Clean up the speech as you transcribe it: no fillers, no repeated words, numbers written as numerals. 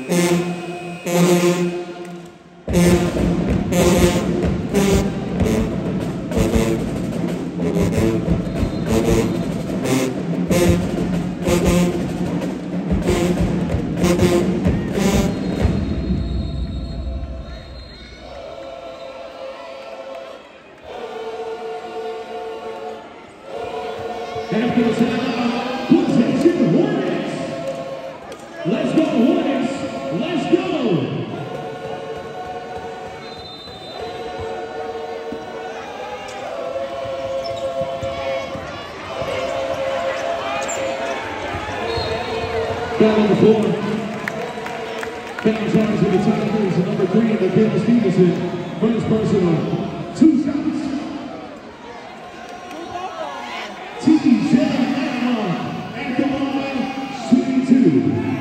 After the timeout, possession Hornets. Let's go Hornets. Let's go. Foul on the floor. Foul charge with the tackles, number 3 in the Bill Stevenson. First personal.